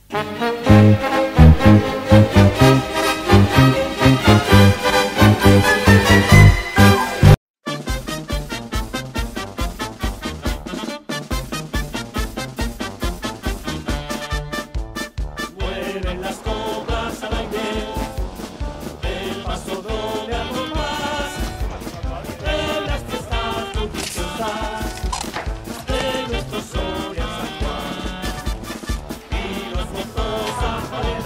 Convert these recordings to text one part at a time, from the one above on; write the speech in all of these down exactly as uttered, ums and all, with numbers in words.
Mueven las cobras al aire, el paso doble al compás de las fiestas bulliciosa de nuestro Soria San Juan, y los motos aparecen.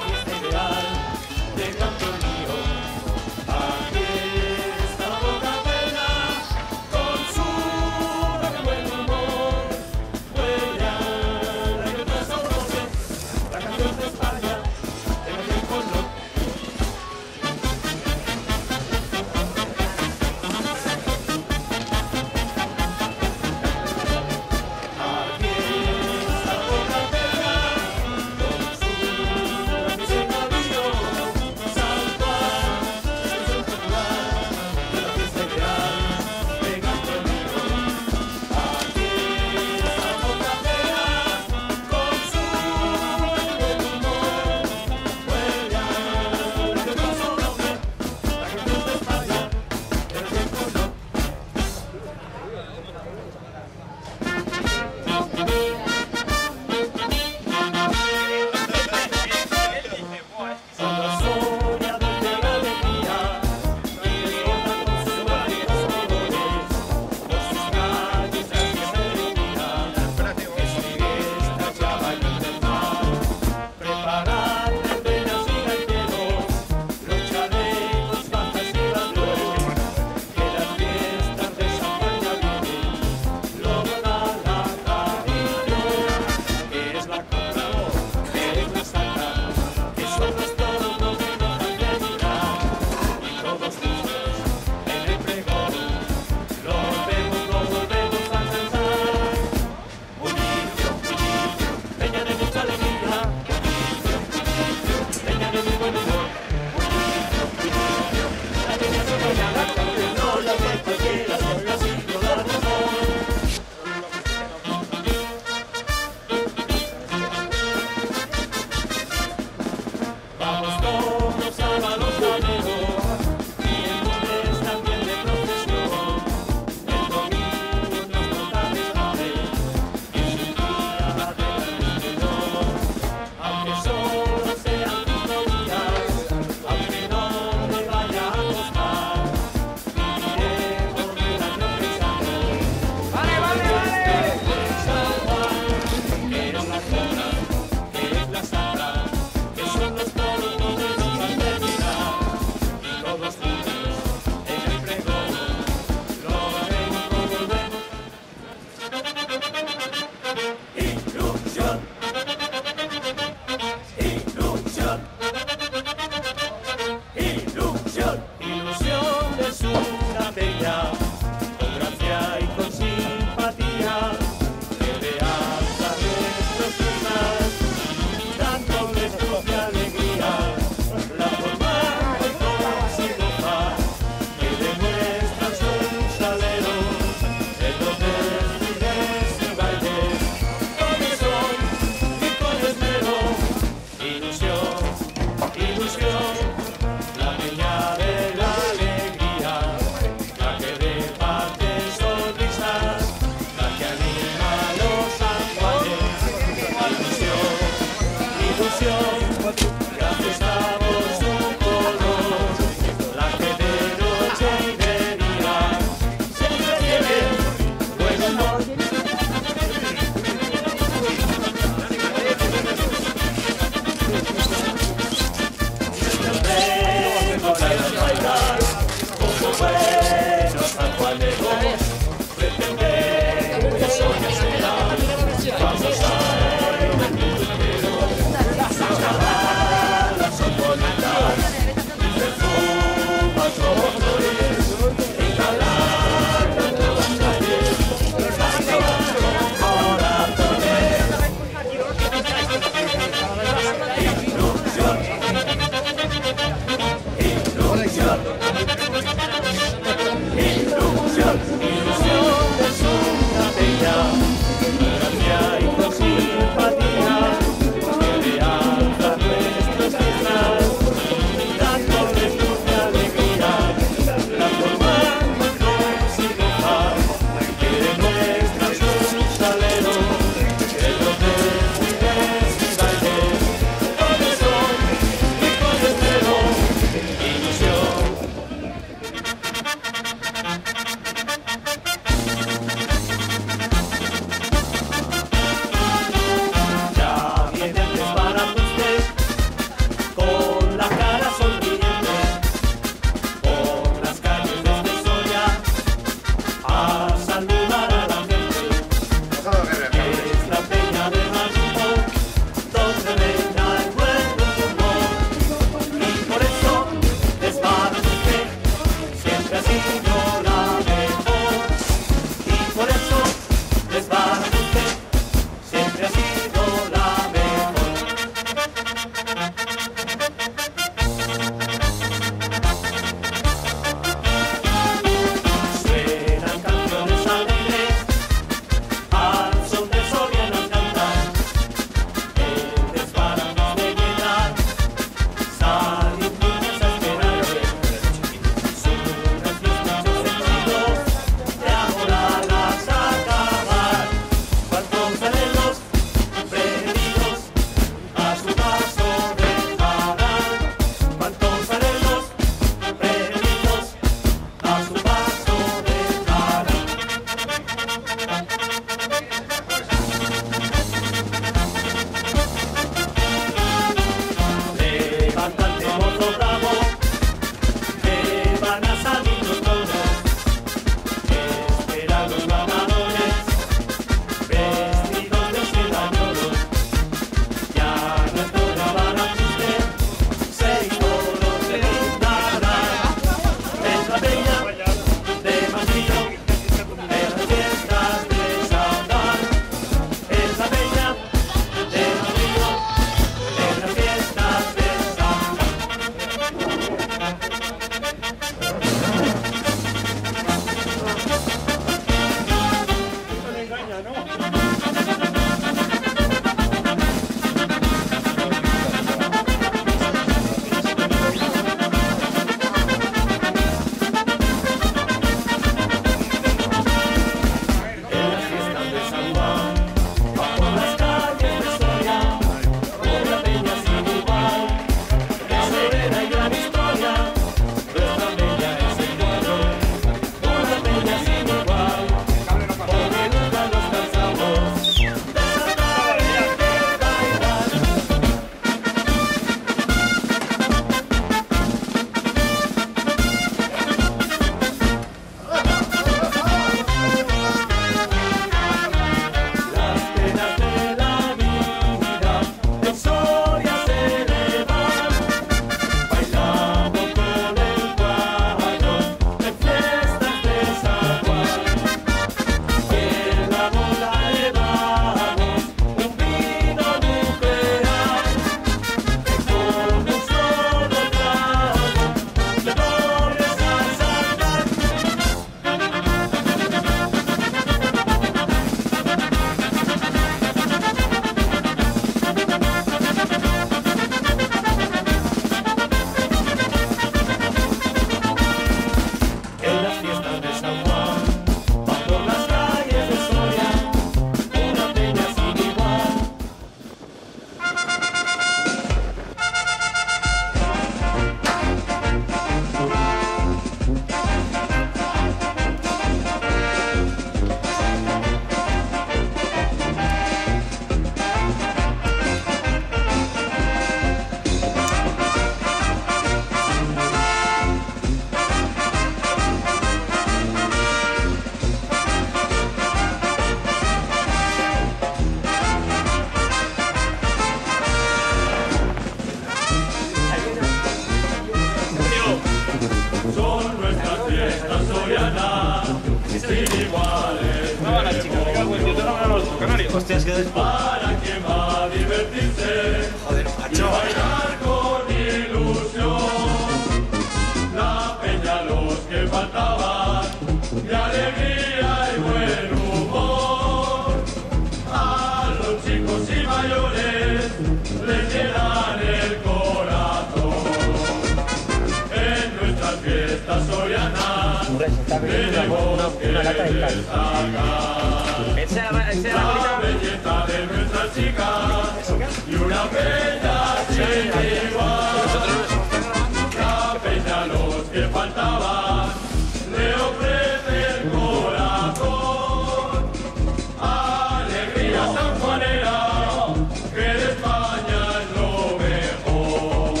sin iguales. No van las chicas, me cago en Dios, no van a los canarios. Hostias, que después. Para quien va a divertirse. Joder, Y macho. bailar con ilusión. La peña los que faltaban. De alegría y buen humor. A los chicos y mayores les llenan el corazón. En nuestras fiestas sorianas tenemos que destacar la belleza de nuestras chicas y una peña sin igual. La peña a los que faltaban le ofrece el corazón. Alegría sanjuanera, que de España es lo mejor.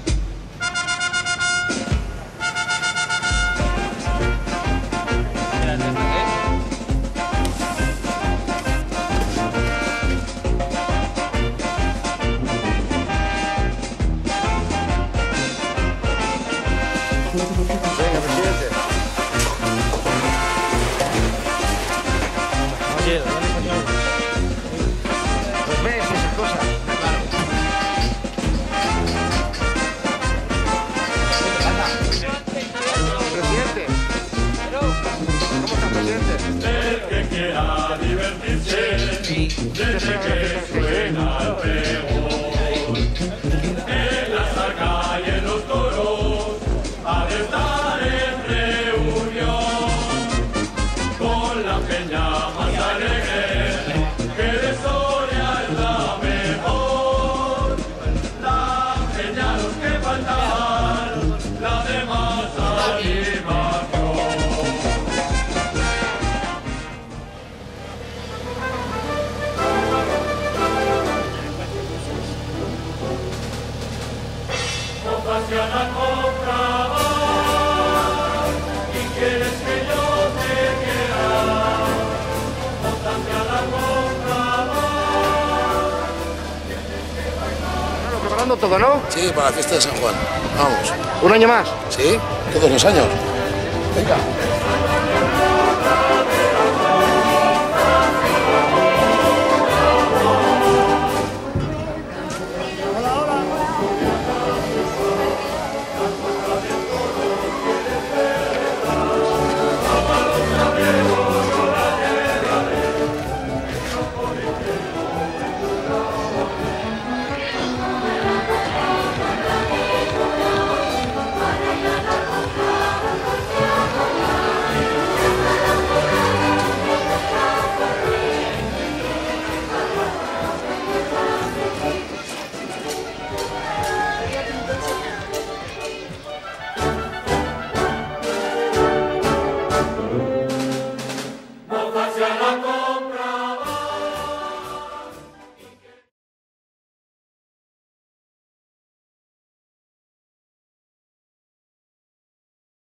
Venga, presidente. Oye, ¿dónde coño? Pues ves esas cosas. Presidente. ¿Cómo está, presidente? El que quiera divertirse, desde que suena el pregón. En la saca y en los toros, ha de estar en reunión. Con la peña más alegre, que de Soria es la mejor. La peña los que faltaban, la de más animación. Compasión al comprador, y quieres que yo te quiera. Compasión al comprador. Bueno, preparando todo, ¿no? Sí, para la fiesta de San Juan. Vamos. Un año más. ¿Sí? Todos los años. Venga.